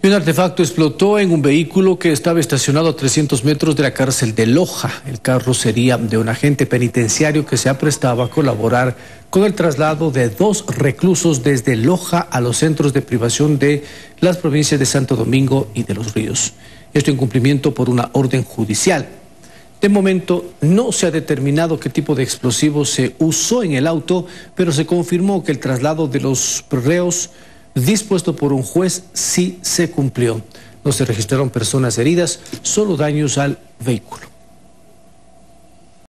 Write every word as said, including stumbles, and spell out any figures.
Un artefacto explotó en un vehículo que estaba estacionado a trescientos metros de la cárcel de Loja. El carro sería de un agente penitenciario que se aprestaba a colaborar con el traslado de dos reclusos desde Loja a los centros de privación de las provincias de Santo Domingo y de Los Ríos. Esto en cumplimiento por una orden judicial. De momento no se ha determinado qué tipo de explosivo se usó en el auto, pero se confirmó que el traslado de los reos dispuesto por un juez sí se cumplió. No se registraron personas heridas, solo daños al vehículo.